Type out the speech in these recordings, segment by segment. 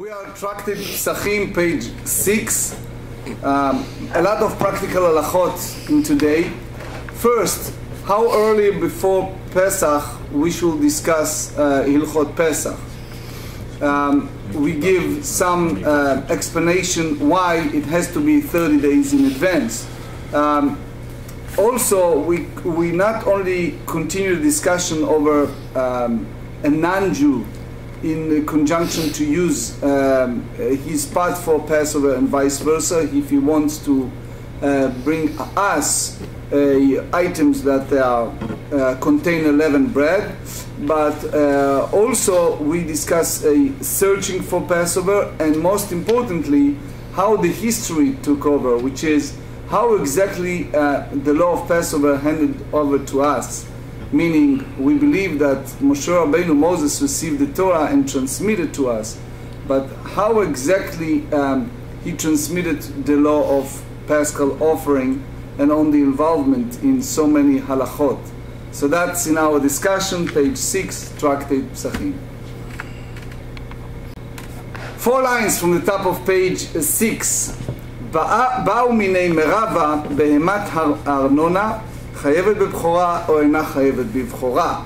We are Tractate Psachim, page 6. A lot of practical halachot in today. First, how early before Pesach we should discuss Hilchot Pesach. We give some explanation why it has to be 30 days in advance. Also, we not only continue the discussion over a non-Jew in conjunction to use his part for Passover and vice versa, if he wants to bring us items that contain leavened bread, but also we discuss searching for Passover, and most importantly how the history took over, which is how exactly the law of Passover handed over to us. Meaning, we believe that Moshe Rabbeinu, Moses, received the Torah and transmitted to us, but how exactly he transmitted the law of Paschal offering and on the involvement in so many halachot. So that's in our discussion, page 6, Tractate Psachim. 4 lines from the top of page 6. באו מיני מרבה בהמת הארנונה חייבת בבחורה או אינה חייבת בבחורה.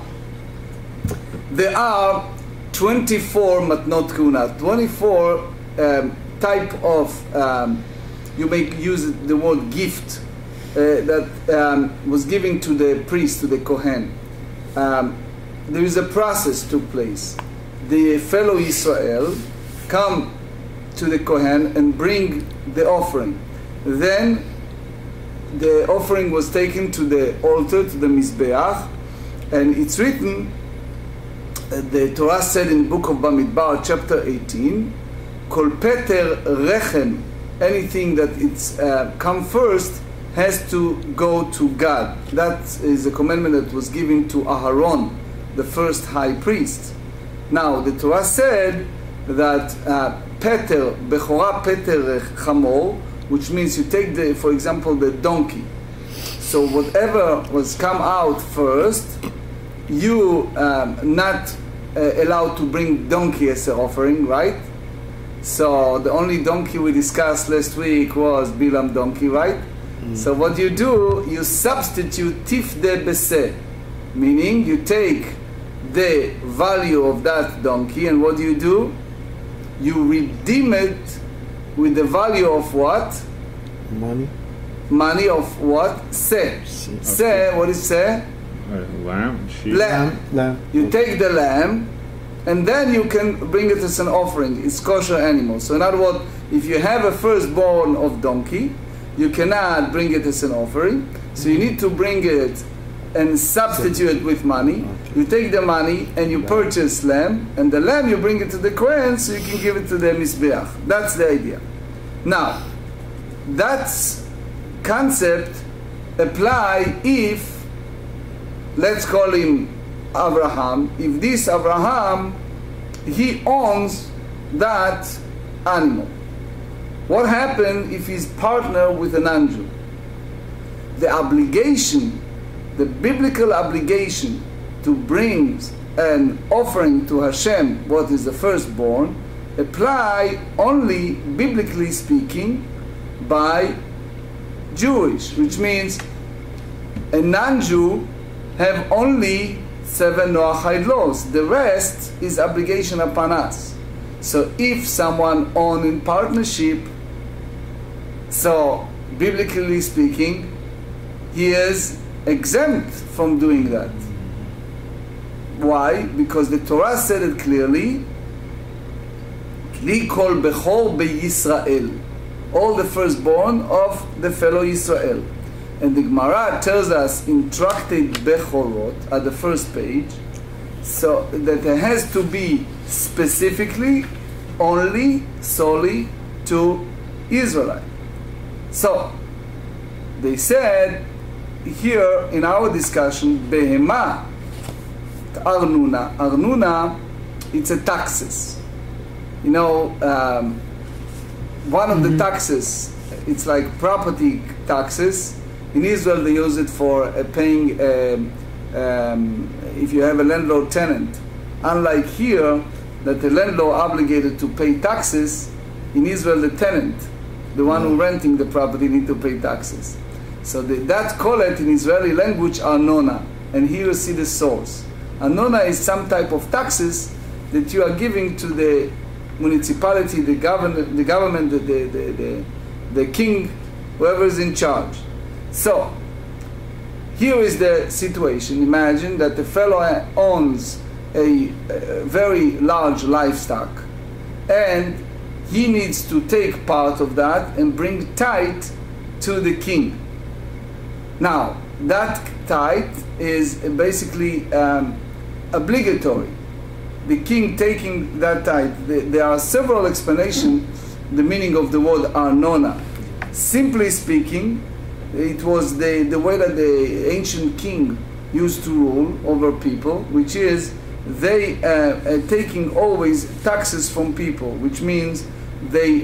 There are 24 matnot kuna, 24 type of, you may use the word gift, that was given to the priest, to the Kohen. There is a process took place. The fellow Israel come to the Kohen and bring the offering. Then the offering was taken to the altar, to the Mizbeach, and it's written, the Torah said in the book of Bamidbar, chapter 18, Kol Peter Rechem, anything that it's come first has to go to God. That is a commandment that was given to Aharon, the first high priest. Now the Torah said that Peter, Bechora Peter Chamor, which means you take the, for example, the donkey. So whatever was come out first, you not allowed to bring donkey as an offering, right? So the only donkey we discussed last week was Bilam donkey, right? So what you do, you substitute tifde bese, meaning you take the value of that donkey, and what do? You redeem it with the value of what? Money. Money of what? Se. Se, what is se? Lamb. Sheep. Lamb. You take the lamb, and then you can bring it as an offering. It's kosher animal. So in other words, if you have a firstborn of donkey, you cannot bring it as an offering. So you need to bring it and substitute it with money. You take the money and you purchase lamb, and the lamb you bring it to the Kohen so you can give it to the Mizbeach. That's the idea. Now, that concept apply if, let's call him Abraham, if this Abraham, he owns that animal. What happens if he's partner with a non-Jew? The obligation, the biblical obligation to bring an offering to Hashem, what is the firstborn, apply only, biblically speaking, by Jewish, which means a non-Jew have only 7 Noahide laws. The rest is obligation upon us. So if someone own in partnership, so biblically speaking, he is exempt from doing that. Why? Because the Torah said it clearly, Li kol bechor beYisrael, all the firstborn of the fellow Israel. And the Gemara tells us in Tractate Bechorot, at the first page, so that it has to be specifically, only, solely to Israelite. So, they said, here in our discussion, Behema, Arnuna. Arnuna, it's a taxes. You know, one of the taxes, it's like property taxes. In Israel, they use it for paying, if you have a landlord-tenant. Unlike here, that the landlord obligated to pay taxes. In Israel, the tenant, the one who renting the property, need to pay taxes. So that call it in Israeli language arnona, and here you see the source. Arnona is some type of taxes that you are giving to the municipality, the government, the king, whoever is in charge. So here is the situation. Imagine that the fellow owns a very large livestock, and he needs to take part of that and bring tithe to the king. Now, that tithe is basically obligatory. The king taking that tithe. There are several explanations the meaning of the word arnona. Simply speaking, it was the way that the ancient king used to rule over people, which is they taking always taxes from people, which means they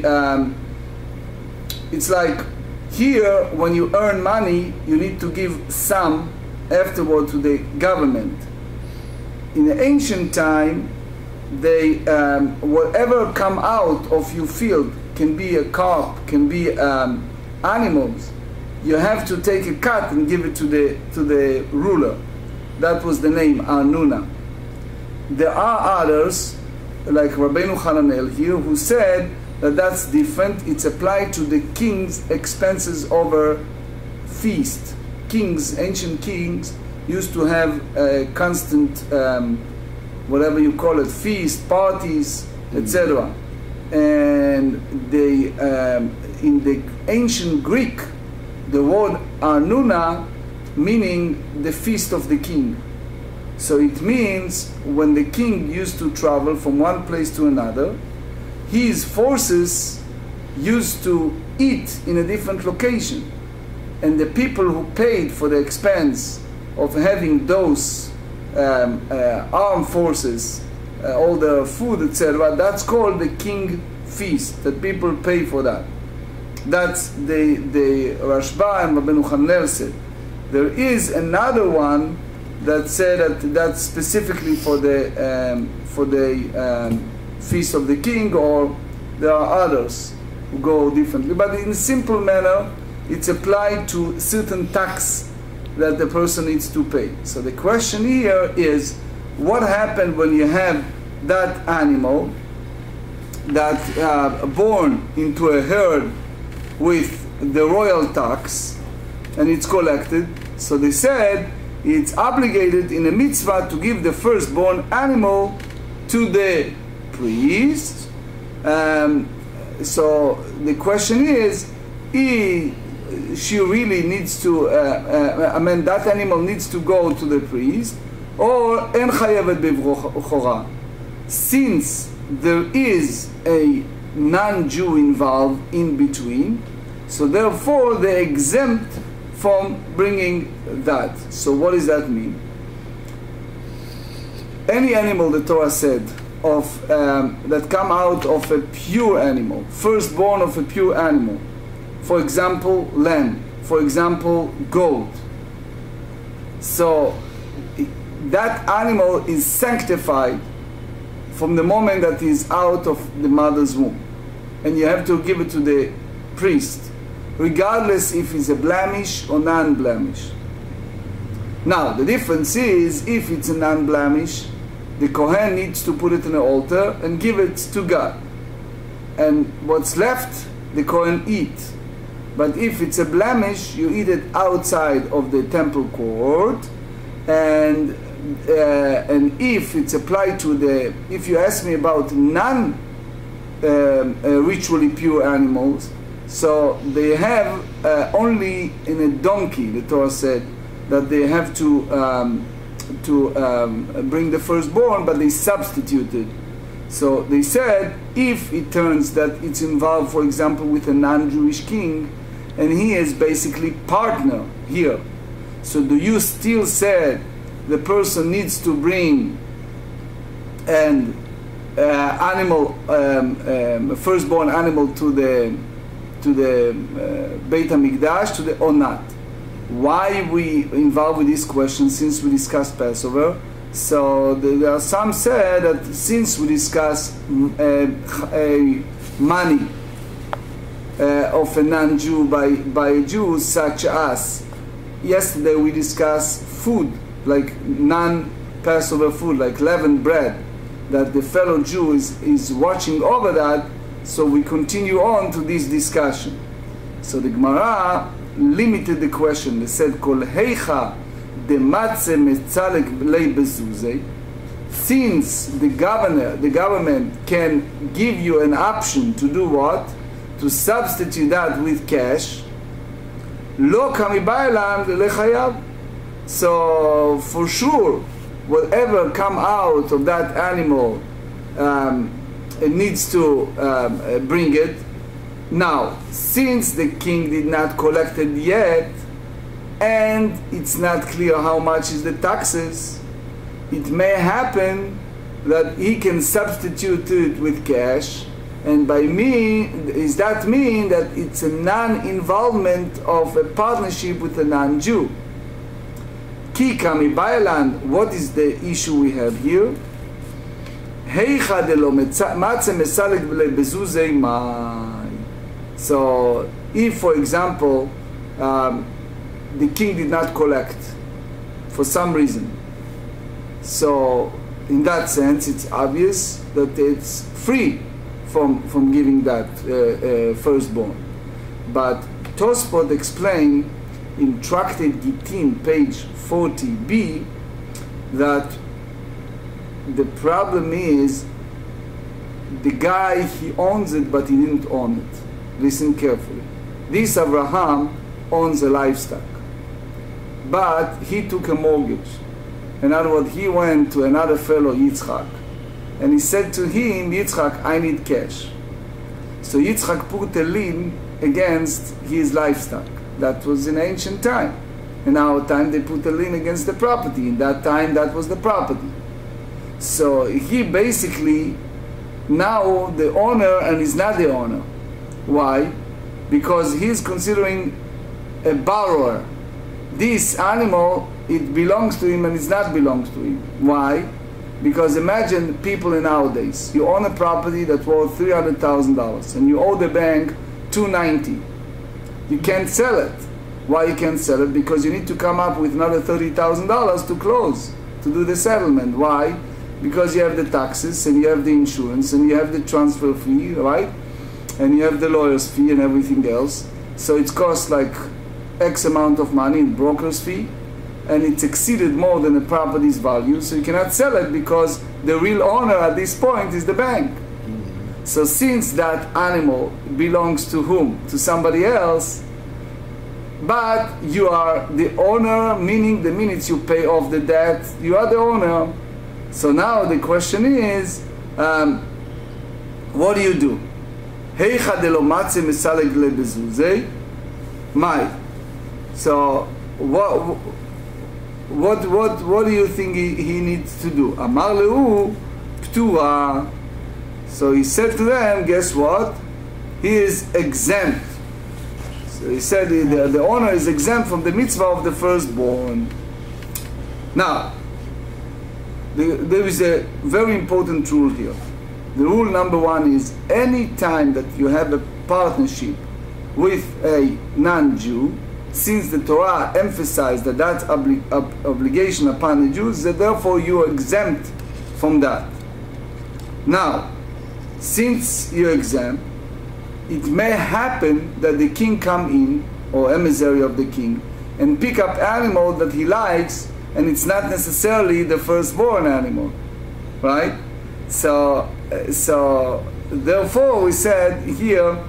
it's like here when you earn money you need to give some afterward to the government. In the ancient time, they whatever come out of your field, can be a carp, can be animals, you have to take a cut and give it to the ruler. That was the name Arnuna. There are others like Rabbeinu Hananel here who said that that's different. It's applied to the king's expenses over feast. Kings, ancient kings, used to have a constant, whatever you call it, feast, parties, etc. And they, in the ancient Greek, the word Arnuna meaning the feast of the king. So it means when the king used to travel from one place to another, his forces used to eat in a different location. And the people who paid for the expense of having those armed forces, all the food, etc., that's called the king feast, that people pay for that. That's the Rashba and Rabbeinu Hananel said. There is another one that said that that's specifically for the feast of the king, or there are others who go differently. But in a simple manner, it's applied to certain tax that the person needs to pay. So the question here is, what happened when you have that animal that born into a herd with the royal tax, and it's collected? So they said it's obligated in a mitzvah to give the firstborn animal to the priest. So the question is, she really needs to, that animal needs to go to the priest, or en chayevet b'chora. Since there is a non-Jew involved in between, so therefore they're exempt from bringing that. So what does that mean? Any animal, the Torah said, of that come out of a pure animal, firstborn of a pure animal, for example lamb, for example goat, so that animal is sanctified from the moment that he is out of the mother's womb, and you have to give it to the priest, regardless if it's a blemish or non-blemish. Now the difference is, if it's a non-blemish, the Kohen needs to put it in an altar and give it to God, and what's left the Kohen eat. But if it's a blemish, you eat it outside of the temple court. And if it's applied to the, if you ask me about non-ritually pure animals, so they have only in a donkey, the Torah said that they have to bring the firstborn, but they substituted. So they said, if it turns that it's involved, for example, with a non-Jewish king, and he is basically partner here, so do you still say the person needs to bring an animal, firstborn animal to the Beit HaMikdash, or not? Why we involved with this question, since we discussed Passover? So there are some say that since we discuss money of a non-Jew by a Jew, such as yesterday we discussed food, like non-Passover food, like leavened bread, that the fellow Jew is watching over that, so we continue on to this discussion. So the Gemara limited the question. They said, Kol heicha de matze metzalek lei bezuzei. Since the government can give you an option to do what? To substitute that with cash, lo kami ba'elam lechayav. So for sure, whatever come out of that animal, it needs to bring it. Now, since the king did not collect it yet, and it's not clear how much is the taxes, it may happen that he can substitute it with cash, and by does that mean that it's a non-involvement of a partnership with a non-Jew? Ki kami ba'elan, what is the issue we have here? Heicha de lo matze mesalek bezuzei mai. So, if, for example, the king did not collect for some reason, so in that sense, it's obvious that it's free from giving that firstborn. But Tosfot explained in Tractate Gittin, page 40b, that the problem is the guy, he owns it, but he didn't own it. Listen carefully. This Abraham owns a livestock, but he took a mortgage. In other words, he went to another fellow, Yitzchak, and he said to him, Yitzchak, I need cash. So Yitzchak put a lien against his livestock. That was in ancient time. In our time, they put a lien against the property. In that time, that was the property. So he basically now the owner, and he's not the owner. Why? Because he's considering a borrower. This animal, it belongs to him and it not belongs to him. Why? Because imagine people in nowadays, you own a property that's worth $300,000 and you owe the bank $290,000. You can't sell it. Why you can't sell it? Because you need to come up with another $30,000 to close, to do the settlement. Why? Because you have the taxes and you have the insurance and you have the transfer fee, right? And you have the lawyer's fee and everything else. So it costs like X amount of money in broker's fee, and it's exceeded more than the property's value, so you cannot sell it because the real owner at this point is the bank. So since that animal belongs to whom? To somebody else, but you are the owner, meaning the minute you pay off the debt, you are the owner. So now the question is, what do you do? Heicha de lo matze mesaleg le bezuzei mai. So what do you think he needs to do? Amar lehu ptura. So he said to them, guess what? He is exempt. So he said the owner is exempt from the mitzvah of the firstborn. Now, there is a very important rule here. The rule number one is any time that you have a partnership with a non-Jew, since the Torah emphasized that that's obligation upon the Jews, that therefore you are exempt from that. Now, since you're exempt, it may happen that the king come in, or emissary of the king, and pick up animal that he likes, and it's not necessarily the firstborn animal, right? So therefore we said here,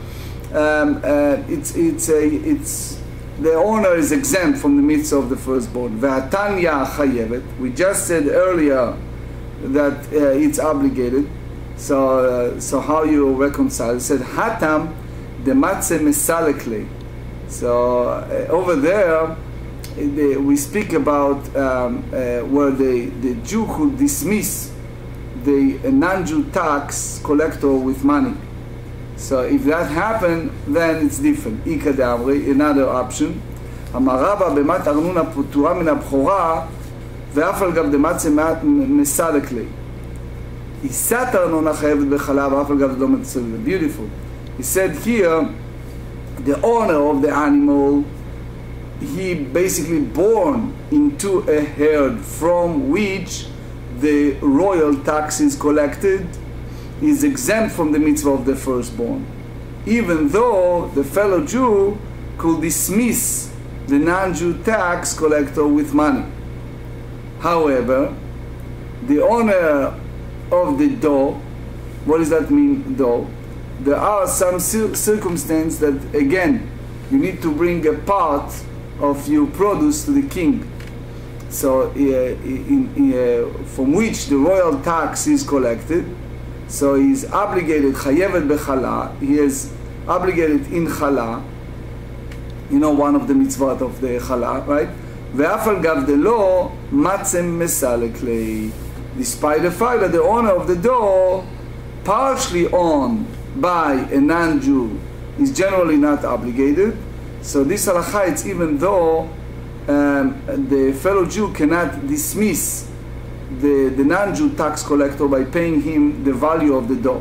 the owner is exempt from the mitzvah of the firstborn. Ve'atanya chayevet. We just said earlier that it's obligated. So how you reconcile? It said hatam de matze mesalekle. So over there we speak about where the Jew could dismiss the non-Jew tax collector with money. So if that happened, then it's different. Another option. Amarava b'mat arnuna putura min abchora ואף על גב דמצה מסלק לי. עיסת ארנונה חייבת בחלה, ואף על גב דלא מסלק לי. Beautiful. He said here, the owner of the animal, he basically born into a herd from which the royal tax is collected, is exempt from the mitzvah of the firstborn, even though the fellow Jew could dismiss the non-Jew tax collector with money. However, the owner of the dough, what does that mean, dough? There are some circumstances that, again, you need to bring a part of your produce to the king. So, from which the royal tax is collected. So he's obligated, chayevet bechala, he is obligated in chala, you know, one of the mitzvot of the chala, right? Ve'af al gav delo matzem mesalek lei. Despite the fact that the owner of the dough, partially owned by a non-Jew, is generally not obligated. So this halakha, it's even though the fellow Jew cannot dismiss the non-Jew tax collector by paying him the value of the dough.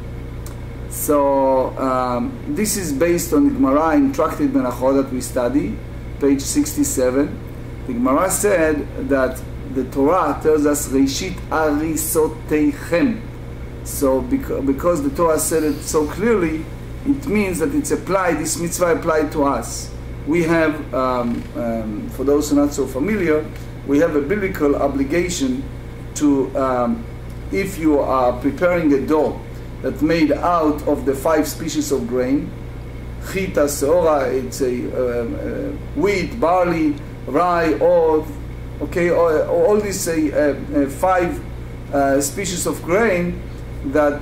So this is based on the Gemara in Tractate Menachot that we study, page 67. The Gemara said that the Torah tells us Reishit Arisoteichem. So because the Torah said it so clearly, it means that it's applied, this mitzvah applied to us. We have, for those who are not so familiar, we have a biblical obligation to, if you are preparing a dough that's made out of the 5 species of grain, chita, seora, it's wheat, barley, rye, oat, okay, all these 5 species of grain that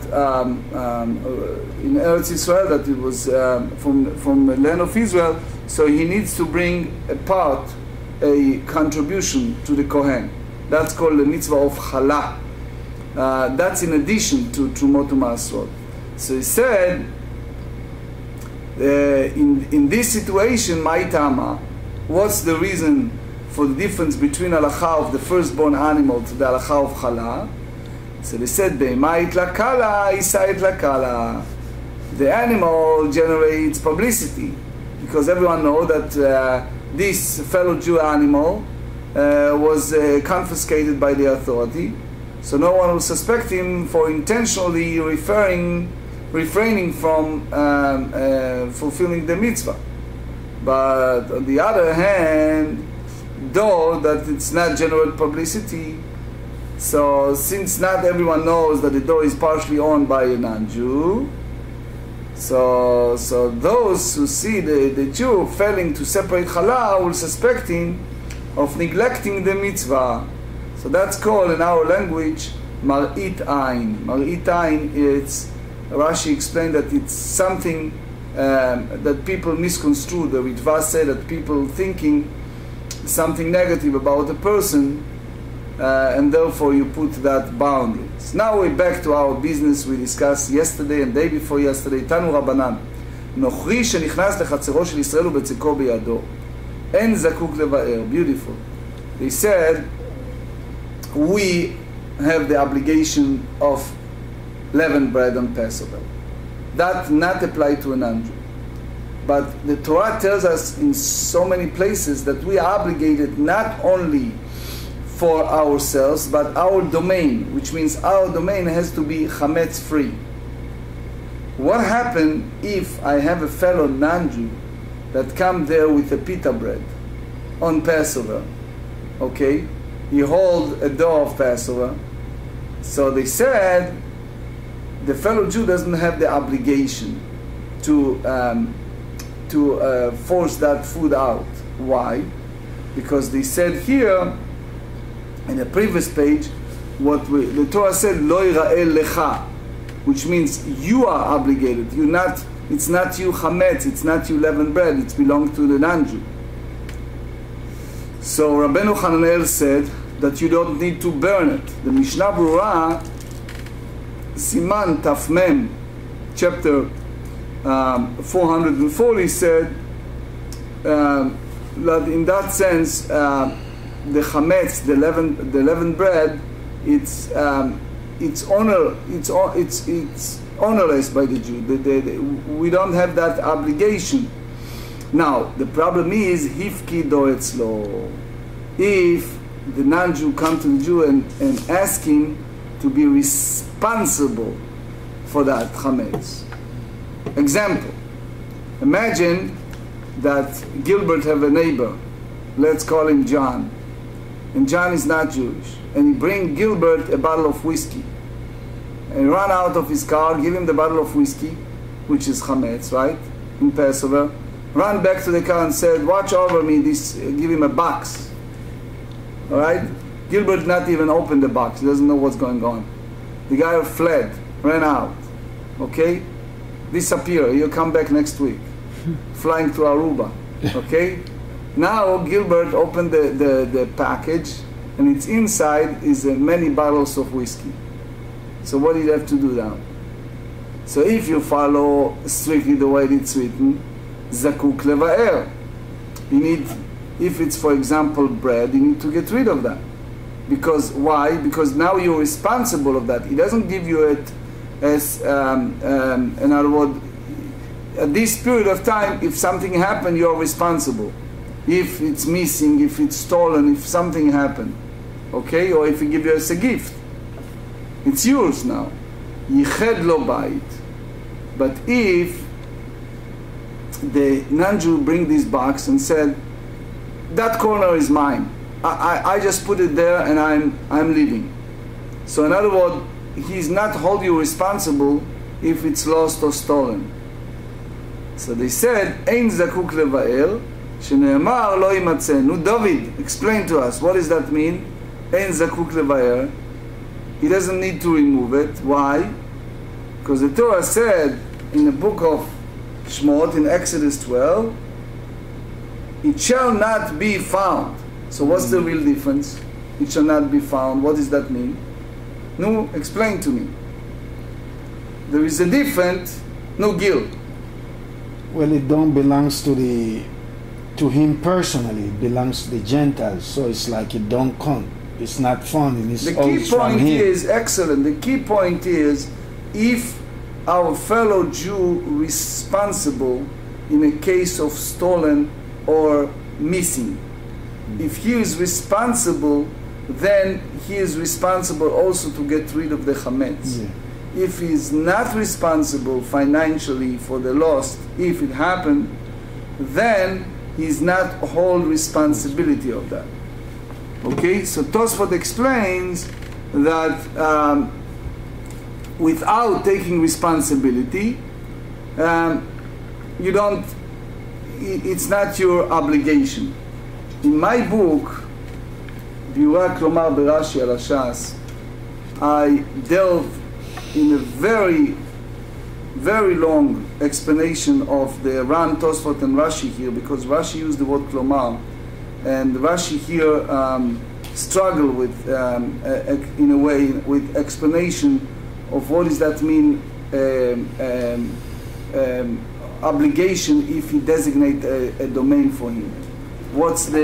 in Eretz Israel, that it was from the land of Israel, so he needs to bring a part, a contribution to the Kohen. That's called the mitzvah of chala. That's in addition to Trumot u'Maasrot. So he said, in this situation, Ma'itama, what's the reason for the difference between halakha of the firstborn animal to the halakha of chala? So they said, Be'emait lakala, isait lakala. The animal generates publicity, because everyone knows that this fellow Jew animal was confiscated by the authority, so no one will suspect him for intentionally refraining from fulfilling the mitzvah. But on the other hand, though that it's not general publicity, so since not everyone knows that the dough is partially owned by a non-Jew, so those who see the Jew failing to separate chala will suspect him of neglecting the mitzvah. So that's called in our language mar'it ayin. Mar'it ayin, it's, Rashi explained that it's something that people misconstrue. The Ritva said that people thinking something negative about a person, and therefore you put that boundary. So now we're back to our business we discussed yesterday and day before yesterday. Tanu Rabbanan, נוכרי שנכנס לחצרו של ישראל ובצקו בידו, אין זקוק לבאר. Beautiful. They said, we have the obligation of leavened bread on Passover. That not apply to a non-Jew. But the Torah tells us in so many places that we are obligated not only for ourselves, but our domain, which means our domain has to be chametz free. What happens if I have a fellow non-Jew that come there with a pita bread on Passover? Okay, he hold a dough of Passover. So they said the fellow Jew doesn't have the obligation to force that food out. Why? Because they said here in the previous page, the Torah said lo yira'eh lecha, which means you are obligated. You're not. It's not you chametz. It's not you leavened bread. It belongs to the non-Jew. So Rabbeinu Hananel said that you don't need to burn it. The Mishnah Berurah, Siman Taf Mem, chapter 440, said that in that sense the chametz, the leavened bread, it's honorless by the Jew. We don't have that obligation. Now the problem is hifkido etzlo. If the non-Jew come to the Jew and ask him to be responsible for that chametz. Example: imagine that Gilbert have a neighbor. Let's call him John, and John is not Jewish, and he bring Gilbert a bottle of whiskey, and run out of his car, give him the bottle of whiskey, which is chametz, right, in Passover, run back to the car and said, watch over me, give him a box, all right? Gilbert not even opened the box, he doesn't know what's going on. The guy fled, ran out, okay? Disappear, he'll come back next week, flying to Aruba, okay? Now Gilbert opened the package, and its inside is many bottles of whiskey. So what do you have to do now? So if you follow strictly the way it's written, zakuk leva'er. You need, if it's for example bread, you need to get rid of that. Because why? Because now you're responsible of that. He doesn't give you it as, in other words, at this period of time, if something happened, you're responsible. If it's missing, if it's stolen, if something happened, okay? Or if he give you as a gift, it's yours now. Yiched lo bait. But if the non-Jew bring this box and said, that corner is mine, I just put it there and I'm leaving. So in other words, he's not hold you responsible if it's lost or stolen. So they said, Ein zakuk leva'el, shene'emar lo yimatzeh. Nu, David, explain to us, what does that mean? Ein zakuk leva'el. He doesn't need to remove it. Why? Because the Torah said in the book of Shmot, in Exodus 12, it shall not be found. So what's the real difference? It shall not be found. What does that mean? No, explain to me. There is a difference, no guilt. Well, it don't belongs to him personally. It belongs to the Gentiles. So it's like it don't count. It's not found in his. The key point is excellent. The key point is, if our fellow Jew responsible in a case of stolen or missing, if he is responsible, then he is responsible also to get rid of the chametz. Yeah. If he is not responsible financially for the loss, if it happened, then he is not whole responsibility of that. Okay, so Tosfot explains that without taking responsibility, you don't. It's not your obligation. In my book, Biura Klomar Berashi al Hashas, I delve in a very, very long explanation of the Ran, Tosfot, and Rashi here, because Rashi used the word Klomar, and Rashi here struggle with, in a way, with explanation of what does that mean, obligation if he designate a domain for him. What is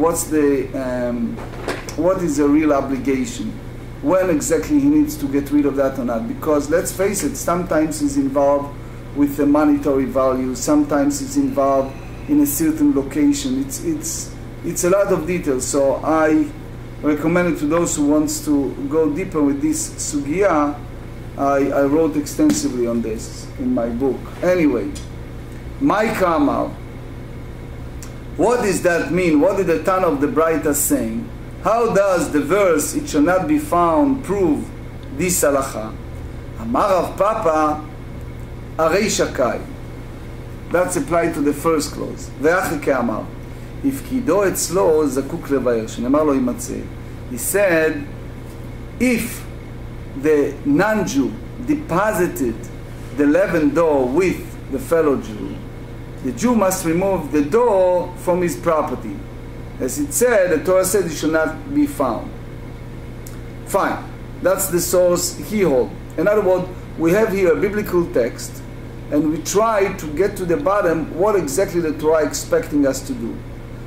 the real obligation? When exactly he needs to get rid of that or not? Because let's face it, sometimes he's involved with a monetary value, sometimes it's involved in a certain location. It's a lot of details. So I recommend it to those who wants to go deeper with this sugya. I wrote extensively on this in my book. Anyway, my Kamal. What does that mean? What did the Tan of the Braita saying? How does the verse, it shall not be found, prove this halacha? Amar Rav Papa, Arei Shakai. That's applied to the first clause. Ve'achike Amar. If kido etzlo zakuk levayer, shenemar lo yimatzeh. He said, if the non-Jew deposited the leavened dough with the fellow Jew, the Jew must remove the dough from his property. As it said, the Torah said it should not be found. Fine. That's the source he holds. In other words, we have here a biblical text, and we try to get to the bottom what exactly the Torah is expecting us to do.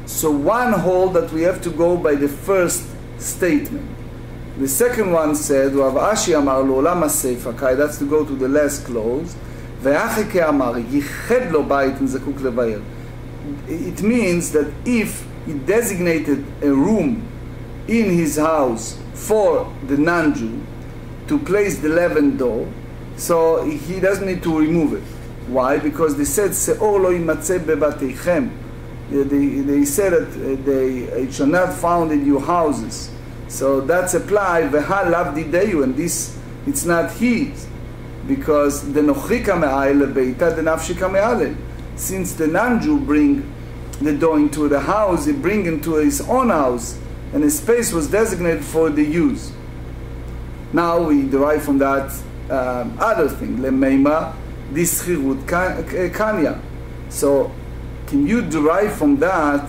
So one hold that we have to go by the first statement. The second one said, Rav Ashi amar lo olam ha'seifa kai, that's to go to the last clause. Ve'achike amar yiched lo bayit zakuk levayer. It means that if he designated a room in his house for the non-Jew to place the leavened dough, so he doesn't need to remove it. Why? Because they said, Se'or lo yimatzeh bebateichem. They said that it shall not found in your houses. So that's applied, Veha lav dideyu, and this, it's not his. Because the nochrika me'ayel lebeita, the nafshika me'alel. Since the non-Jew bring the dough into the house, he bring into his own house, and a space was designated for the use. Now we derive from that other thing, lemeima dischirut kanya. So can you derive from that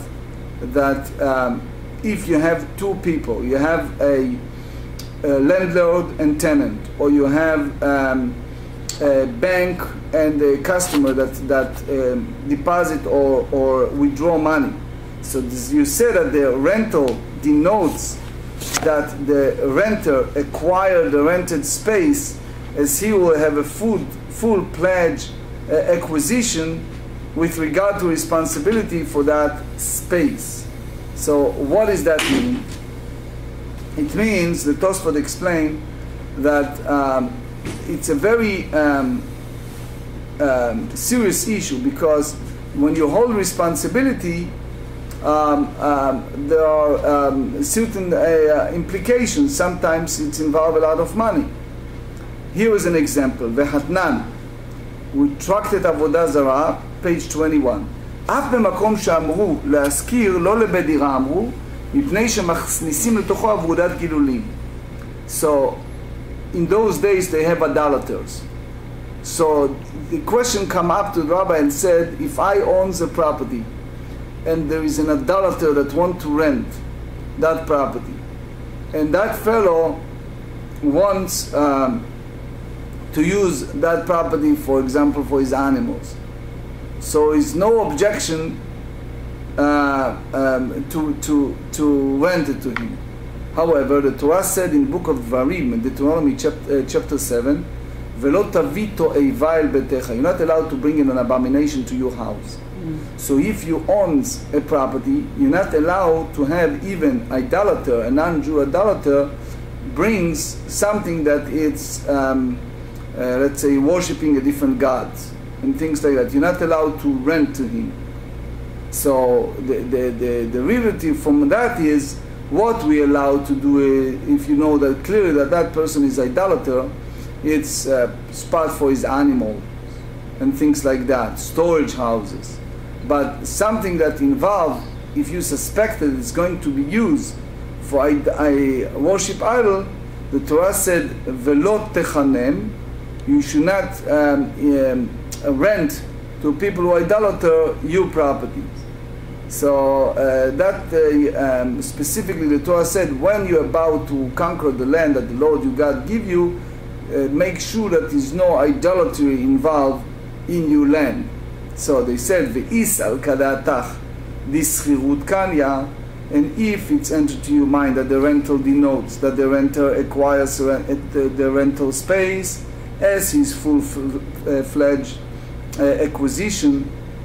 if you have two people, you have a landlord and tenant, or you have a bank and a customer that deposit or withdraw money. So you say that the rental denotes that the renter acquired the rented space, as he will have a full pledge acquisition with regard to responsibility for that space. So what does that mean? It means, the Tosfot explained that it's a very serious issue, because when you hold responsibility, there are certain implications. Sometimes it involves a lot of money. Here is an example. Vehatnan, we tractate Avodah Zarah, page 21. אף במקום שאמרו להזכיר לא לבית דירה אמרו, מפני שמכניסים לתוכו עבודת גילולים. So in those days they have idolaters. So the question come up to the rabbi and said, if I own the property and there is an idolater that want to rent that property, and that fellow wants to use that property, for example, for his animals, so is no objection to rent it to him. However, the Torah said in book of Dvarim, in Deuteronomy chapter 7, "Velo tavito eiva el betecha." You're not allowed to bring in an abomination to your house. So if you own a property, you're not allowed to have even idolater, a non-Jew idolater, brings something that it's, let's say, worshipping a different god and things like that. You're not allowed to rent to him. So the derivative from that is, what we allow to do if you know that clearly that person is idolater, it's spot for his animal and things like that, storage houses. But something that involves, if you suspect that it's going to be used for I worship idol, the Torah said, "Velo techanem," you should not rent to people who idolater your property. So specifically the Torah said, when you're about to conquer the land that the Lord your God give you, make sure that there's no idolatry involved in your land. So they said, "Ve'is al kadatach dischirut kanya," and if it's entered to your mind that the rental denotes that the renter acquires the rental space as his full-fledged acquisition,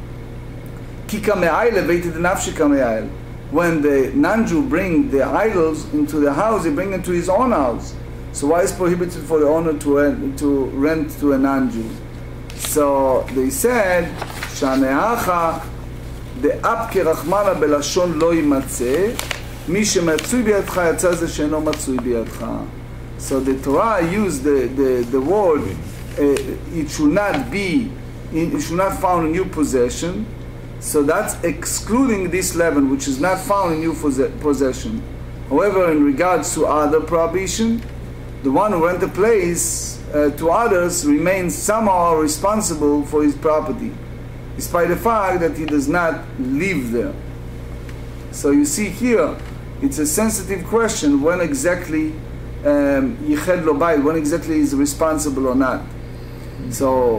when the non-Jew bring the idols into the house, they bring it to his own house. So why is it prohibited for the owner to rent to a non-Jew? So they said, "Shaneacha de'ap kerachmana belashon lo yimatzeh, mi shematzui biyadcha yatza ze she'eno matzui biyadcha." So the Torah used the word, it should not be, it should not found in your possession. So that's excluding this leaven, which is not found in your possession. However, in regards to other prohibition, the one who rent a place to others remains somehow responsible for his property, despite the fact that he does not live there. So you see here, it's a sensitive question, when exactly Yiched lo bayit, when exactly is responsible or not. So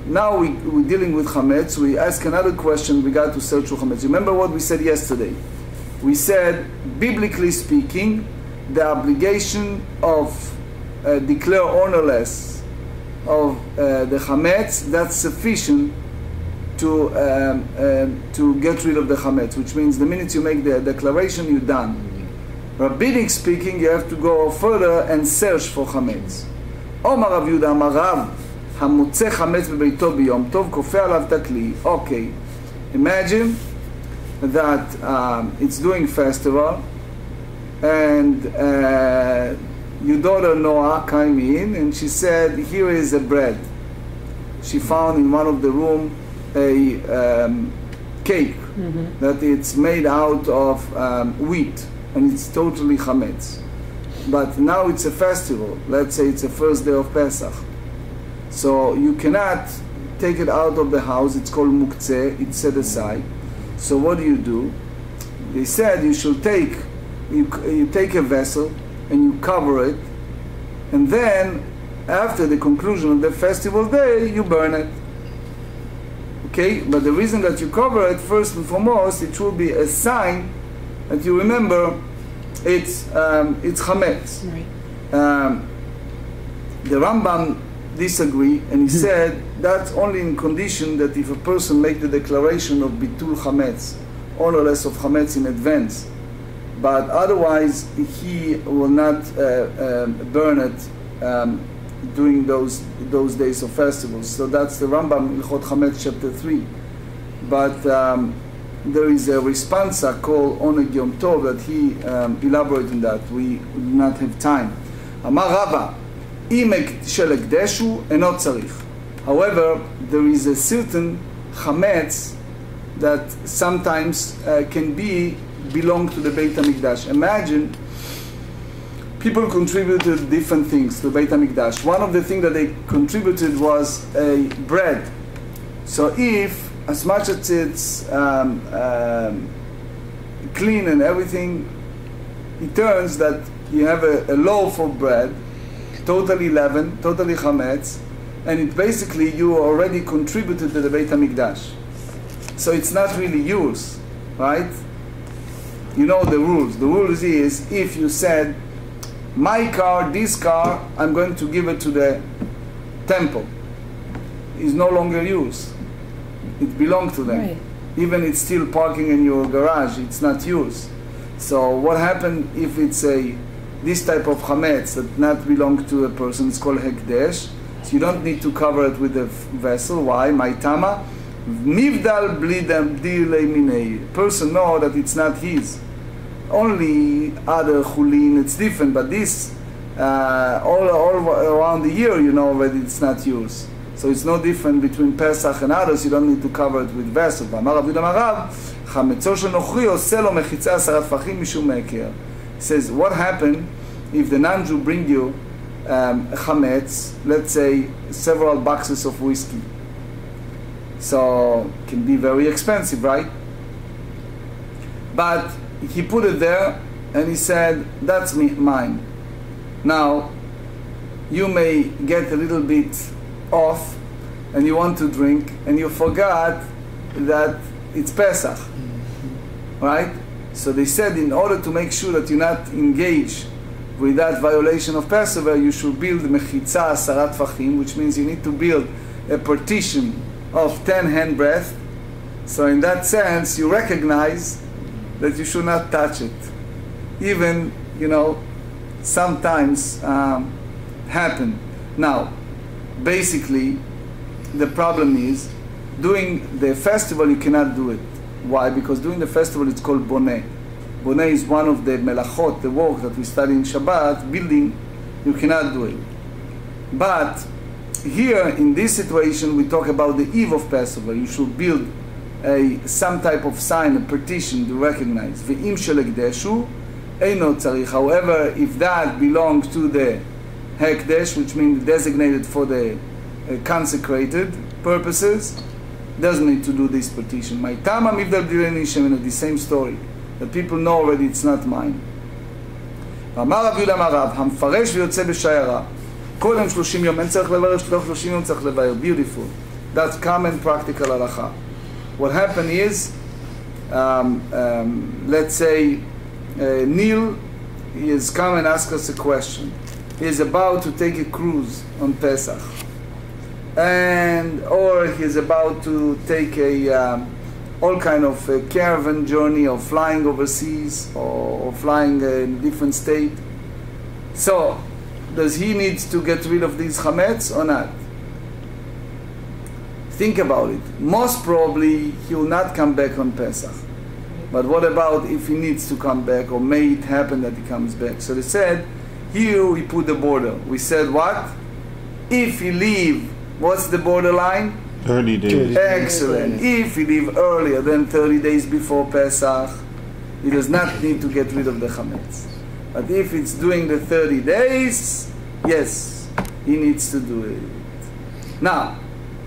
now we're dealing with chametz. We ask another question in regard to searchul chametz. Remember what we said yesterday? We said, biblically speaking, the obligation of declare ownerless of the chametz, that's sufficient to get rid of the chametz, which means the minute you make the declaration, you're done. Rabbinic speaking, you have to go further and search for chametz. Omar Rav Yehuda Amar Rav, המוצא חמץ בביתו ביום טוב, כופה עליו את הכלי. Okay, imagine that it's doing festival, and your daughter Noah came in, and she said, here is a bread. She found in one of the room a cake that it's made out of wheat, and it's totally chametz. But now it's a festival. Let's say it's the first day of Pesach. So you cannot take it out of the house. It's called muktzeh. It's set aside. So what do? They said you should take a vessel and you cover it, and then after the conclusion of the festival day, you burn it. Okay, but the reason that you cover it, first and foremost, it will be a sign that you remember it's chametz. Right. The Rambam disagree, and he said that's only in condition that if a person make the declaration of bitul chametz, ownerless of chametz in advance, but otherwise he will not burn it during those days of festivals. So that's the Rambam Ilchot Chametz chapter 3. But there is a responsa called Oneg Yom Tov that he elaborated on that. We do not have time. Amar Rava, אם של הקדש הוא אינו צריך. However, there is a certain chametz that sometimes can belong to the Beit HaMikdash. Imagine people contributed different things to Beit HaMikdash. One of the things that they contributed was a bread. So if, as much as it's clean and everything, it turns that you have a loaf of bread, totally leavened, totally chametz, and it basically you already contributed to the Beit HaMikdash. So it's not really yours, right? You know the rules. The rules is, if you said, my car, this car, I'm going to give it to the temple, is no longer yours. It belongs to them. Right. Even it's still parking in your garage, it's not yours. So what happened if it's this type of chametz that not belong to a person? It's called hekdesh. So you don't need to cover it with a vessel. Why? Maitama nivdal bli dilei minei. Person know that it's not his. Only other chulin, it's different. But this all around the year, you know already it's not yours. So it's no different between Pesach and others. You don't need to cover it with vessel. ואמר רב יהודה אמר רב, חמצו של נוכרי עושה לו מחיצה 10 טפחים משום מהיכר. He says, what happened if the non-Jew bring you chametz, let's say several boxes of whiskey? So it can be very expensive, right? But he put it there and he said, that's mine. Now, you may get a little bit off and you want to drink and you forgot that it's Pesach, right? So they said, in order to make sure that you not engage with that violation of Passover, you should build mechitza 10 tfachim, which means you need to build a partition of 10 handbreadth. So in that sense, you recognize that you should not touch it. Even, you know, sometimes happen. Now, basically, the problem is, during the festival you cannot do it. Why? Because during the festival it's called boneh. Boneh is one of the melachot, the work that we study in Shabbat, building, you cannot do it. But here, in this situation, we talk about the eve of Passover. You should build some type of sign, a partition to recognize. Ve'im shel hekdeshu eino tzarich. However, if that belongs to the hekdesh, which means designated for the consecrated purposes, doesn't need to do this partition. My tama mivdal b'direi nishem, the same story. The people know already it's not mine. אמר רב יהודה אמר רב, המפרש ויוצא בשיירה, קודם 30 יום, אין צריך לבאר, תוך 30 יום צריך לבאר, beautiful. That's common practical halacha. What happened is, let's say Neil, he has come and asked us a question. He is about to take a cruise on Pesach, or he is about to take all kind of a caravan journey, or flying overseas, or flying in a different state. So, does he need to get rid of these chametz or not? Think about it. Most probably he will not come back on Pesach. But what about if he needs to come back, or may it happen that he comes back? So they said, here we put the border. We said what? If he leave, what's the borderline? 30 days. Excellent. If he leave earlier than 30 days before Pesach, he does not need to get rid of the chametz. But if it's doing the 30 days, yes, he needs to do it. Now,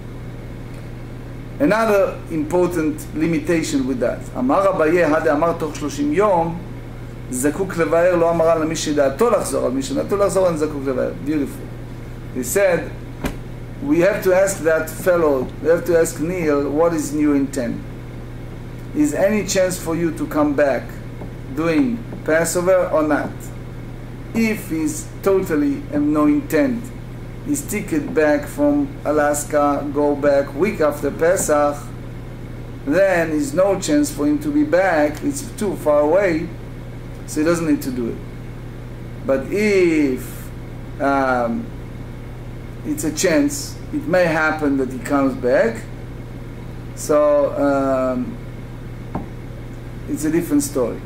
another important limitation with that. אמר רביי, הדה אמר תוך 30 יום, זקוק לבאר, לא אמרה למי שדעתו לחזור, על מי שדעתו לחזור, אין זקוק לבאר. Beautiful. He said, we have to ask that fellow, we have to ask Neil, what is new intent? Is any chance for you to come back doing Passover or not? If he's totally no intent, his ticket back from Alaska, go back week after Pesach, then there's no chance for him to be back, it's too far away, so he doesn't need to do it. But if it's a chance, it may happen that he comes back, so it's a different story.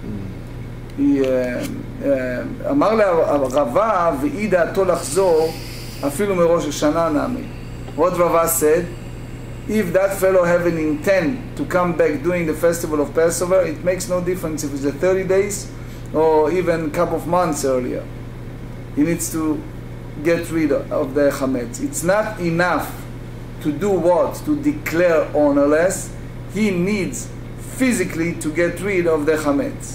אמר לרבה, ואי דעתו לחזור, אפילו מראש השנה נעמי. What Rava said, if that fellow have an intent to come back during the festival of Passover, it makes no difference if it's the 30 days or even a couple of months earlier. He needs to get rid of the chametz. It's not enough to do what? To declare honorless. He needs physically to get rid of the chametz.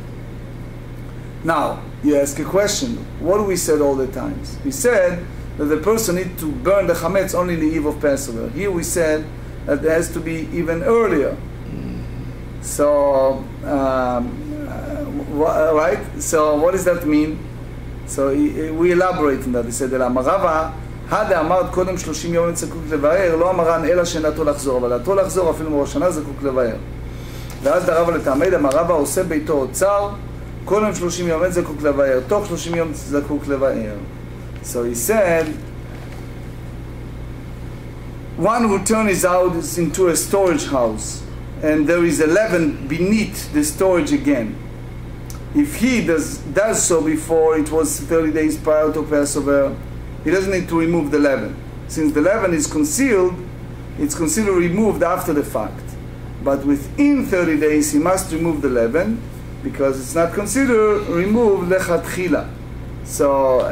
Now, you ask a question. What do we said all the times? We said that the person needs to burn the chametz only in the eve of Passover. Here we said that it has to be even earlier. So, right? So, what does that mean? So, we elaborate on that. He said, "Rava, הדה אמרת קודם 30 יום זקוק לבאר, לא אמרן אלא שנתו לחזור, אבל נתו לחזור אפילו מראש שנה זקוק לבאר." ואז דרבה לטעמי דאמר רבא עושה ביתו אוצר, קודם 30 יום אין זקוק לבאר, תוך 30 יום זקוק לבאר. So he said, one who turns his house into a storage house, and there is a leaven beneath the storage again. If he does so before it was 30 days prior to Passover, he doesn't need to remove the leaven. Since the leaven is concealed, it's considered removed after the fact. But within 30 days, he must remove the leaven, because it's not considered removed lechatchila. So,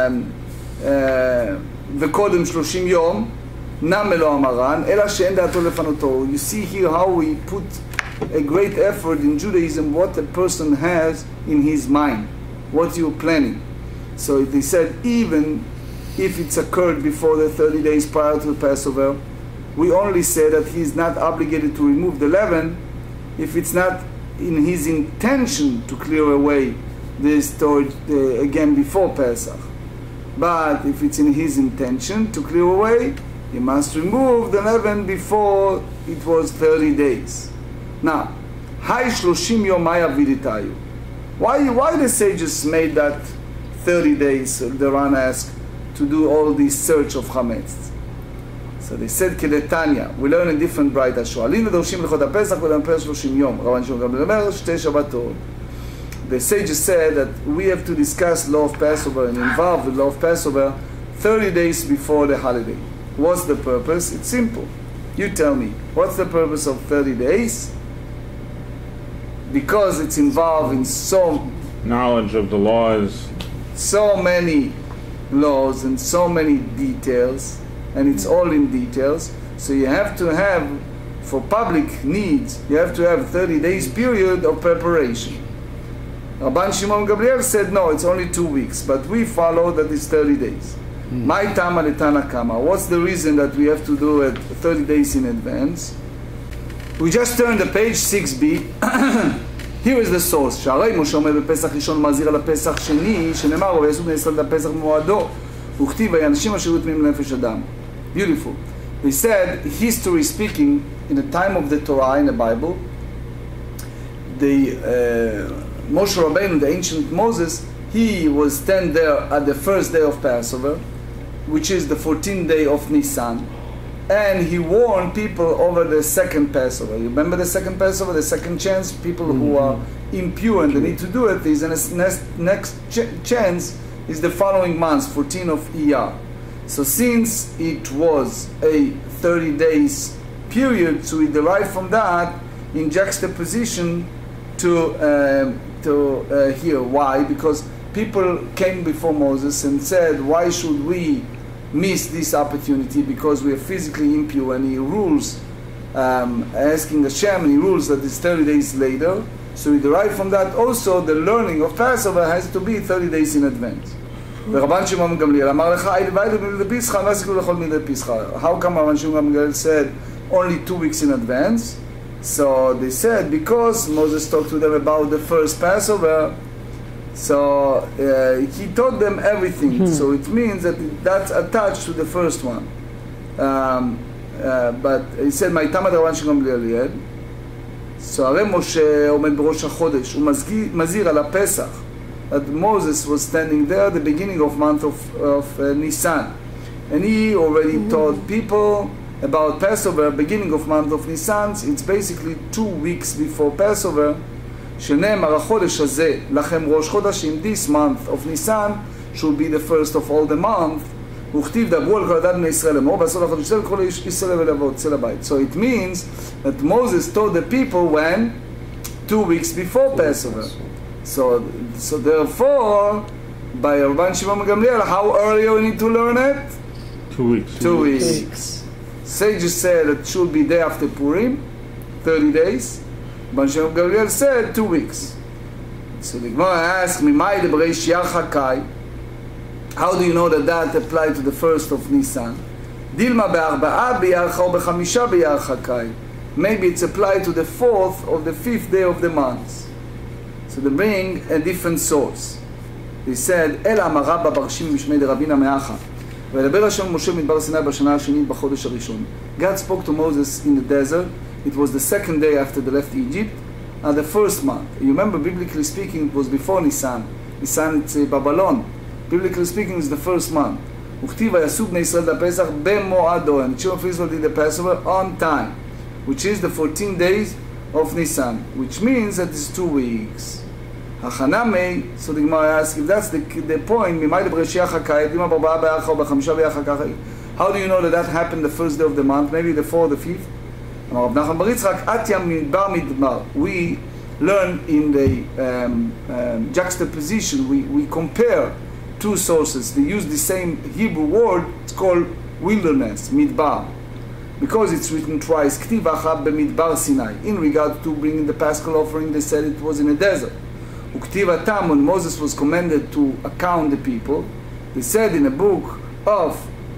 וקודם 30 יום, נם אלו המרן, אלא שאין דעתו לפנותו. You see here how we put a great effort in Judaism, what a person has in his mind, what you're planning. So they said, even if it's occurred before the 30 days prior to the Passover, we only say that he is not obligated to remove the leaven if it's not in his intention to clear away the storage again before Pesach. But if it's in his intention to clear away, he must remove the leaven before it was 30 days. Now, Hai 30 yom maya viditayu. Why the sages made that 30 days, the Ran asked, to do all this search of chametz? So they said, כדתניא, we learn a different brighter. שואלים ודורשים הלכות הפסח ולמפר 30 יום. רבן שמעון גם מדבר 2 שבתות. The sages said that we have to discuss law of Passover and involve the law of Passover 30 days before the holiday. What's the purpose? It's simple. You tell me, what's the purpose of 30 days? Because it's involved in so knowledge of the laws, so many laws and so many details, and it's all in details. So you have to have, for public needs, you have to have 30 days period of preparation. Rabban Shimon Gamliel said no, it's only 2 weeks, but we follow that it's 30 days. My Tama Letana Kama. What's the reason that we have to do it 30 days in advance? We just turned the page 6b. Here is the source. שהרי משה אומר בפסח ראשון מזהיר על הפסח שני, שנאמר ויעשו בני ישראל את הפסח במועדו, וכתיב אנשים אשר יתמים לנפש אדם. Beautiful. He said, history speaking, in the time of the Torah in the Bible, the Moshe Rabbeinu, the ancient Moses, he was stand there at the first day of Passover, which is the 14th day of Nisan, and he warned people over the second Passover. You remember the second Passover, the second chance? People who are impure and they need to do it, is next chance is the following month, 14 of Iyar. So since it was a 30 days period, so we derive from that in juxtaposition to here. Why? Because people came before Moses and said, why should we miss this opportunity? Because we are physically impure, and he rules, asking Hashem, and he rules that it's 30 days later. So we derive from that also the learning of Passover has to be 30 days in advance. ורבן שמעון גמליאל אמר לך, how come Rabban Shimon Gamliel said only 2 weeks in advance? So they said, because Moses talked to them about the first Passover, so he taught them everything. So it means that that's attached to the first one. But he said, מה איתם רבן שמעון גמליאל? So הרי משה עומד בראש החודש, הוא מזהיר על הפסח, that Moses was standing there at the beginning of month of Nisan, and he already taught people about Passover, beginning of month of Nisan. It's basically 2 weeks before Passover. שנאמר החודש הזה לכם ראש חודשים, this month of Nisan should be the first of all the month. וכתיב דברו על כל הדת בני ישראל לאמור בעשור לחודש זה וכל ישראל ולבוא צא לבית. So it means that Moses told the people when? 2 weeks before Passover. So therefore, by Rabban Shimon Gamliel, how early you need to learn it? 2 weeks. 2 weeks. Sages said it should be day after Purim, 30 days. Rabban Shimon Gamliel said 2 weeks. So the Gemara asked me, "Mai debrei Shiar Chakai?" How do you know that applied to the first of Nisan? Dilma be'arba'a b'yar cha or b'chamisha b'yar Chakai. Maybe it's applied to the 4th or the 5th day of the month. So they bring a different source. They said, "Ela amar Rabba barshim mishmei derabina me'acha." וידבר השם משה מדבר סיני בשנה השנית בחודש הראשון. God spoke to Moses in the desert. It was the second day after they left Egypt, and the first month. You remember, biblically speaking, it was before Nisan. Nisan, it's Babylon. Biblically speaking, it's the first month. וכתיב ויעשו בני ישראל את הפסח במועדו, and the children of Israel did the Passover on time, which is the 14 days of Nisan, which means that it's 2 weeks. Hachaname, so the Gemara asks, if that's the point, how do you know that happened the first day of the month, maybe the 4th or the 5th? We learn in the juxtaposition, we compare 2 sources. They use the same Hebrew word, it's called wilderness, midbar. Because it's written twice, in regard to bringing the Paschal offering, they said it was in a desert. When Moses was commanded to account the people, they said in a book of,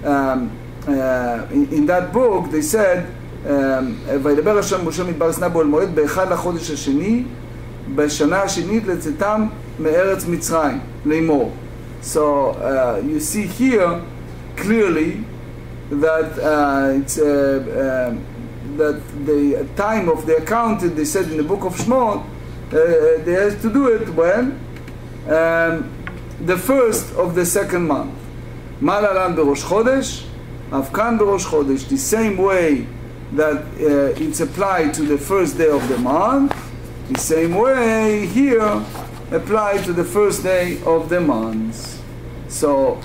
in that book, they said, וידבר השם משה מדבר סיני באוהל מועד באחד לחודש השני בשנה השנית לצאתם מארץ מצרים לאמור. So you see here clearly that that the time of the account, they said in the book of Shmot, they have to do it when? The first of the second month. Malalan בראש חודש, Avkan בראש חודש, the same way that it's applied to the first day of the month, the same way here applied to the first day of the month. So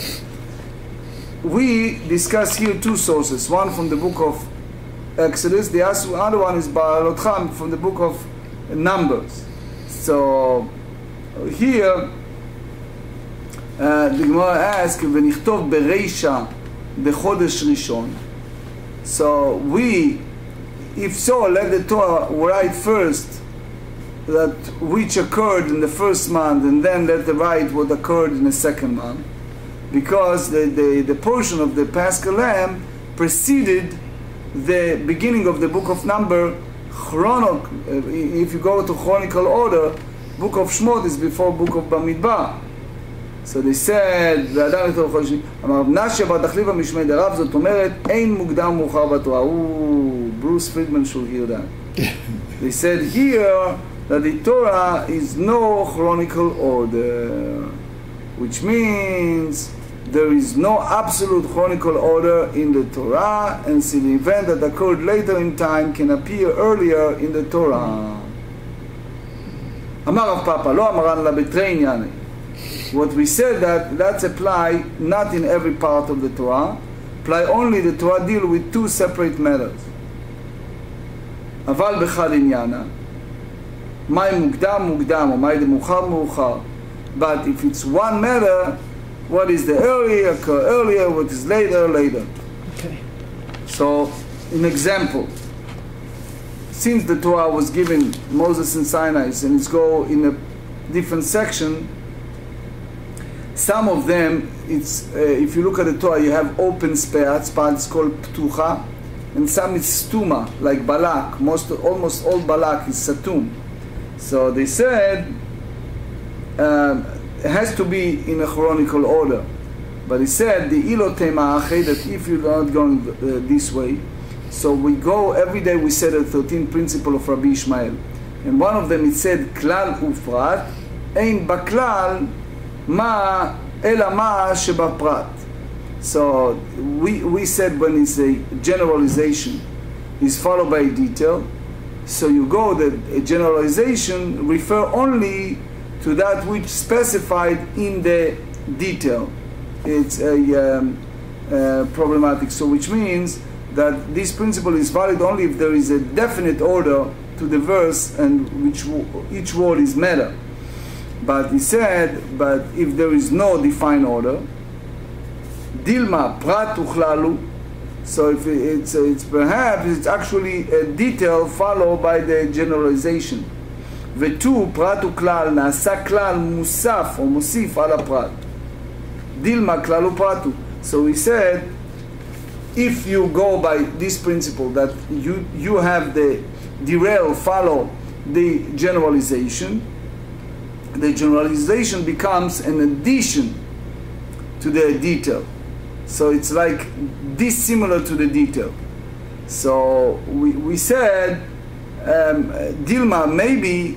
we discuss here 2 sources, one from the book of Exodus, the other one is Ba'alot Cham from the book of Numbers. So here the Gemara asks, ונכתוב ברישא בחודש ראשון. So we, if so, let the Torah write first that which occurred in the first month, and then let the write what occurred in the second month. because the portion of the Paschal Lamb preceded the beginning of the book of Number. If you go to chronicle order, book of Shmot is before book of Bamidbar. So they said, ואדם לתור חודשי, אמר נשיה בר תחליף המשמי דרב, זאת אומרת, אין מוקדם מאוחר בתורה. Bruce Friedman should hear that. They said here that the Torah is no chronicle order, which means there is no absolute chronicle order in the Torah, and so the event that occurred later in time can appear earlier in the Torah. אמר רב פאפא, לא המרן אלא בתרי ענייני. What we said that's apply not in every part of the Torah, apply only the Torah deal with two separate matters. אבל בכלל עניינה, מהי מוקדם מוקדם או מהי מאוחר מאוחר. But if it's one matter, what is the earlier occur earlier, what is later later. Okay. So, an example. Since the Torah was given Moses and Sinai, and it's go in a different section, some of them, it's if you look at the Torah, you have open spots called Ptucha, and some is Stuma, like Balak. Almost all Balak is Satum. So they said it has to be in a chronicle order. But he said the Ilote Ma'ache, that if you're not going this way, so we go every day. We said the 13th principle of Rabbi Ishmael, and one of them it said Klal Ufrat, Ein Baklal Ma Ela Ma Shebaprat. So we said when it's a generalization is followed by a detail. So you go that a generalization refer only to that which specified in the detail. It's a problematic. So which means that this principle is valid only if there is a definite order to the verse and which each word is matter. But he said, but if there is no defined order, Dilma Prat Uchlalu, so if it's perhaps it's actually a detail followed by the generalization. Vetu Prat Uklal Nasa Klal Musaf or Musif ala Prat. Dilma Klalu Pratu. So he said, if you go by this principle that you have the derail follow the generalization becomes an addition to the detail. So it's like dissimilar to the detail. So we said Dilma, maybe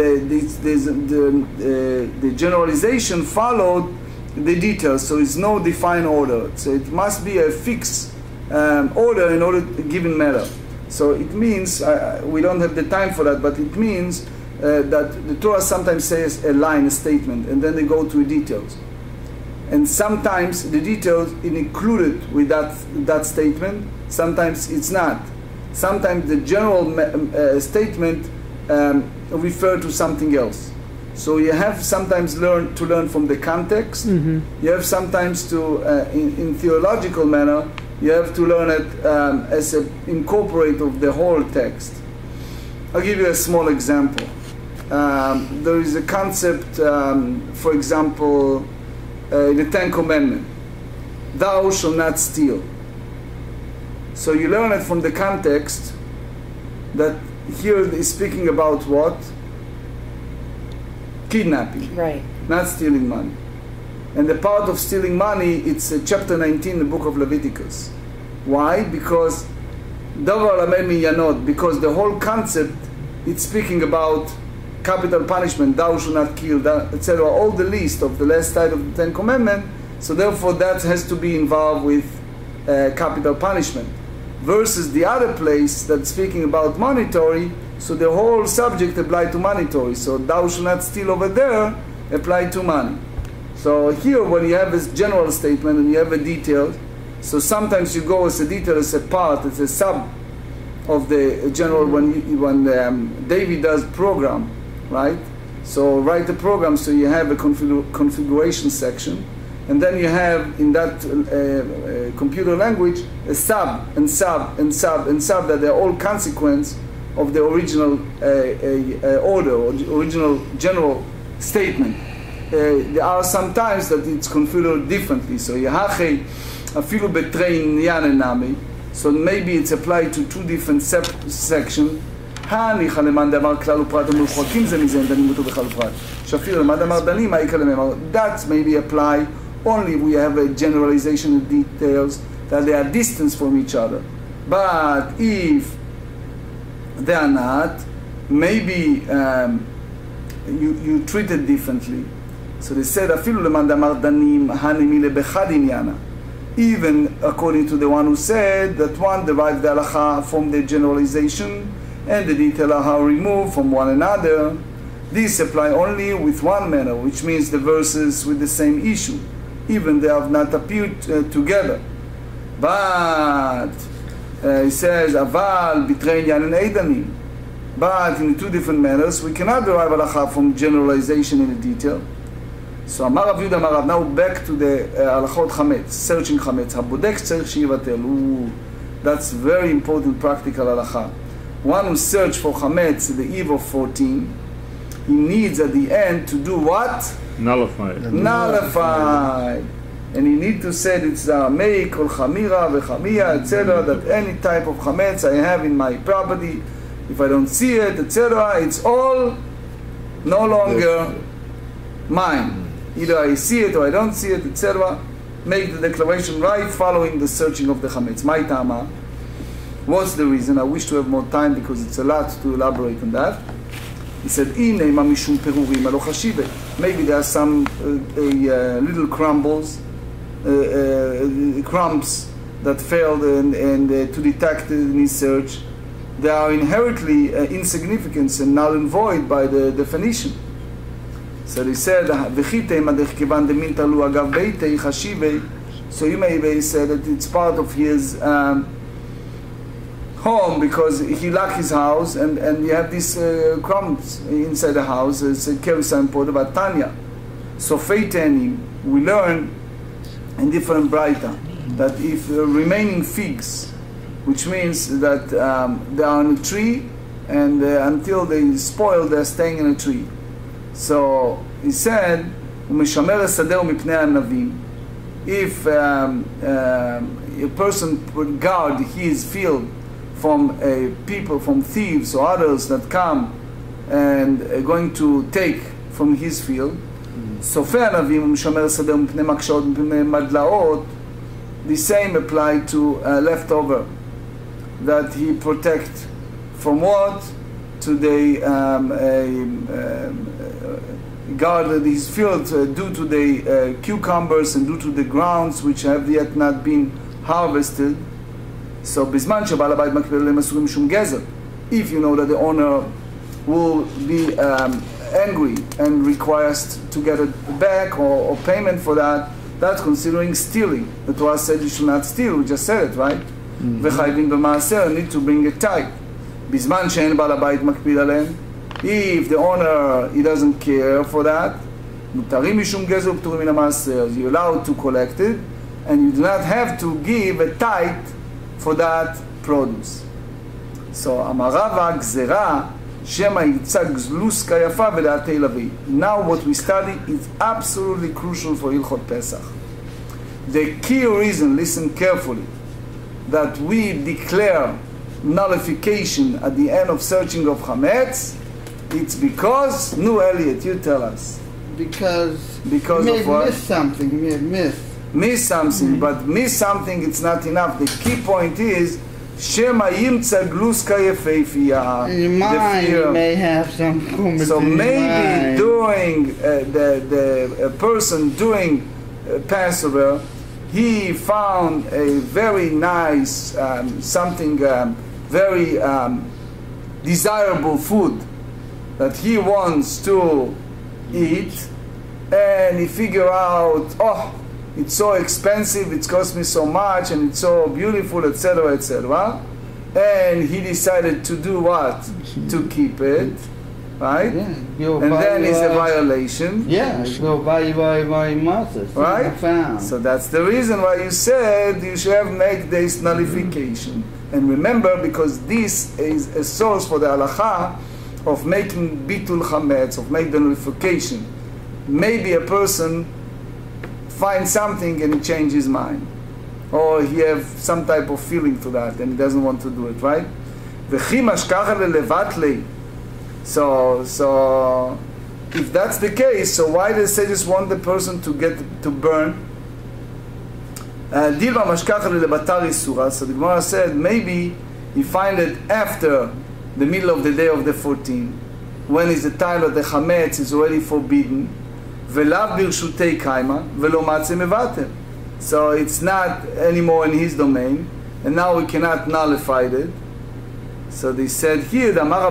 the generalization followed the details, so it's no defined order. So it must be a fixed order in order to given matter. So it means, we don't have the time for that, but it means that the Torah sometimes says a line, a statement, and then they go to details. And sometimes the details is included with that statement, sometimes it's not. Sometimes the general statement refer to something else. So you have sometimes to learn from the context. Mm-hmm. You have sometimes to, in theological manner, you have to learn it as an incorporate of the whole text. I'll give you a small example. There is a concept, for example, the Ten Commandments. Thou shalt not steal. So you learn it from the context that here is speaking about what? Kidnapping. Right. Not stealing money. And the part of stealing money, it's chapter 19, the book of Leviticus. Why? Because because the whole concept, it's speaking about capital punishment, thou shalt not kill, etc. All the list of the last side of the Ten Commandments. So therefore that has to be involved with capital punishment. Versus the other place that's speaking about monetary, so the whole subject applied to monetary. So thou shalt not steal over there, applied to money. So here when you have this general statement and you have a detail, so sometimes you go as a detail, as a part, as a sub of the general, when David does program, right? So write the program, so you have a configuration section, and then you have in that computer language a sub and sub and sub and sub that they're all consequence of the original order or the original general statement. there are some times that it's configured differently. So Yahachei, afilu betrei inyan enami. So maybe it's applied to two different sections. הניחא למאן דאמר כלל ופרט המרוחקים זה מזה, דנים אותו בכלל ופרט. שאפילו למאן דאמר דנים, העיקר למאמר. That maybe apply only if we have a generalization of details that they are distant from each other. But if they are not, maybe you treat it differently. So they said, אפילו למאן דאמר דנים, הנמילה בחד עניינה. Even according to the one who said that one derived the halacha from the generalization and the detail are removed from one another, these apply only with one manner, which means the verses with the same issue, even they have not appeared together. But he says, aval bitrei inyan eidanim. But in two different manners, we cannot derive halacha from generalization in the detail. So Amar Rav Yehuda Amar Rav, now back to the halachot chametz, searching chametz. Habodek tzarich sheyivatel. That's very important practical halacha. One who search for chametz at the eve of 14, he needs at the end to do what? Nullify it. Nullify. And he need to say it's meik or chamira v'chamiya, etc. That any type of chametz I have in my property, if I don't see it, etc., it's all no longer mine. Either I see it or I don't see it, etc. Make the declaration right following the searching of the chametz. My tama. What's the reason? I wish to have more time because it's a lot to elaborate on that. He said, maybe there are some little crumbs that failed and to detect in his search. They are inherently insignificant and null and void by the definition. So he said, so you may say that it's part of his home because he locked his house and you have these crumbs inside the house. It's a Kerisa important about Tanya. So Feiteni, we learn in different Braita that if remaining figs, which means that they are on a tree and until they spoil, they're staying in a tree. So he said, if a person would guard his field from people, from thieves or others that come and are going to take from his field, the same apply to leftover, that he protect from what? To the guard his field due to the cucumbers and due to the grounds which have yet not been harvested. So bisman shebal habayit makpid aleim asur mishum gezer. If you know that the owner will be angry and requires to get it back or payment for that, that's considering stealing. The Torah said you should not steal. We just said it, right? V'chayvin b'maaser, need to bring it tight. Bisman she'en bal habayit makpid aleim. If the owner, he doesn't care for that, mutarim mishum gezer u'pturim min hamaaser. You're allowed to collect it, and you do not have to give a tithe for that produce. So Amar Rava gzera shema yitzag gluska yafa v'da'atei lavi. Now what we study is absolutely crucial for Hilchot Pesach. The key reason, listen carefully, that we declare nullification at the end of searching of chametz, it's because, Nu Elliot, you tell us. Because you may of what? Miss something, you may have miss something, but miss something, it's not enough. The key point is Shema yimtza gluska yefeifiya. In your mind, you may have some kumis. So maybe during the person doing Passover, he found a very nice something very desirable food that he wants to eat, and he figure out, oh, it's so expensive, it's cost me so much, and it's so beautiful, etc., etc. And he decided to do what? To keep it, right? Yeah, and then it's a violation. Yeah, go buy matzah. Right? So that's the reason why you said you should have make this nullification. And remember, because this is a source for the halacha of making bitul chametz, of making the nullification. maybe a person finds something and he changes his mind, or he have some type of feeling to that and he doesn't want to do it, right? So if that's the case, so why does they just want the person to get to burn? Dilma mashkacha lebatari surah. So the Gemara said maybe he find it after the middle of the day of the 14th, when is the time that the chametz is already forbidden. Velav birshutei kaima velo matzeh mevater. So it's not anymore in his domain, and now we cannot nullify it. So they said here, there are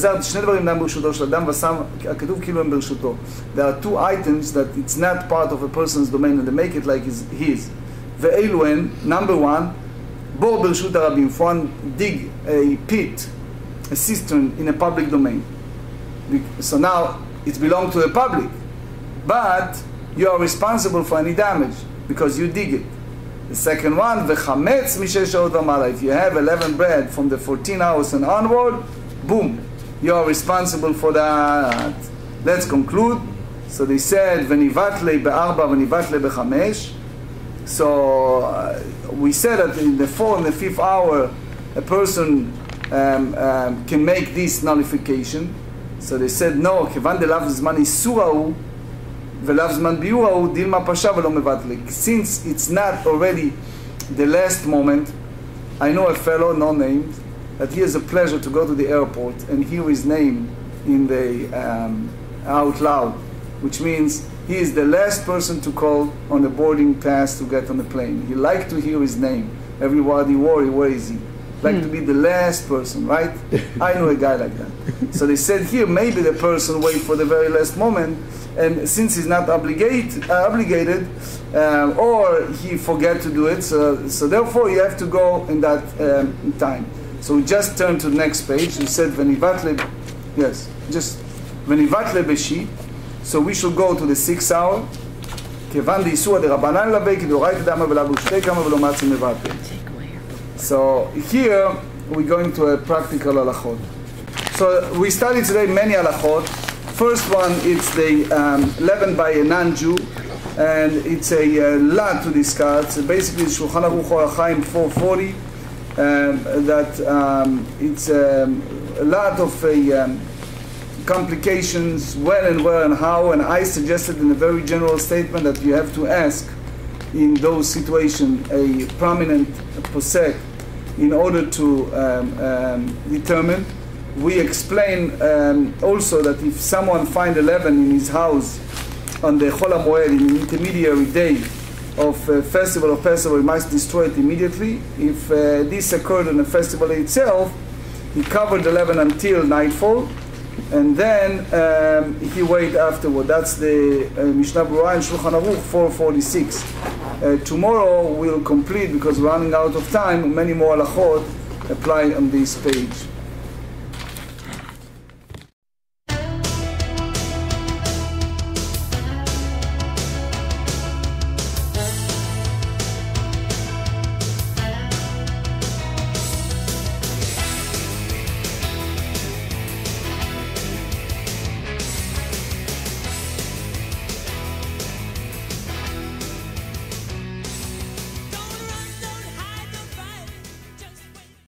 two items that it's not part of a person's domain and they make it like his. Number one, בור ברשות הרבים, one dig a pit, a cistern in a public domain. So now it belongs to the public, but you are responsible for any damage because you dig it. The second one, v'chametz mishesh sha'ot v'mala. If you have 11 bread from the 14 hours and onward, boom, you are responsible for that. Let's conclude. So they said, v'nivatle be'arba v'nivatle be'chamesh. So we said that in the 4th and the 5th hour, a person can make this nullification. So they said, no, kevan delav zman isurahu, since it's not already the last moment. I know a fellow, no name, that he has a pleasure to go to the airport and hear his name in the out loud, which means he is the last person to call on the boarding pass to get on the plane. He liked to hear his name. Everybody worry, where is he? Like to be the last person, right? I know a guy like that. So they said here, maybe the person wait for the very last moment, and since he's not obligated, or he forget to do it, so therefore you have to go in that time. So we just turn to the next page. We said v'nivatle, yes, just v'nivatle beshi. So we should go to the 6th hour. כיוון דאיסורא דרבנן לווה כדאורייתא דאמר ולאו בשתי קמא ולא מצי מבטל. So here we're going to a practical halachot. So we studied today many halachot. First one, it's the leavened by a non-Jew, and it's a lot to discuss. Basically, Shulchan Aruch Orach Chaim 440. That it's a lot of complications, when and where and how. And I suggested in a very general statement that you have to ask in those situations a prominent posek in order to determine. We explain also that if someone finds a leaven in his house on the Chol HaMoed, in the intermediary day of festival of Passover, he must destroy it immediately. If this occurred on the festival itself, he covered the leaven until nightfall, and then he wait afterward. That's the Mishnah Berurah in Shulchan Aruch 446. Tomorrow we'll complete, because we're running out of time, many more halachot apply on this page.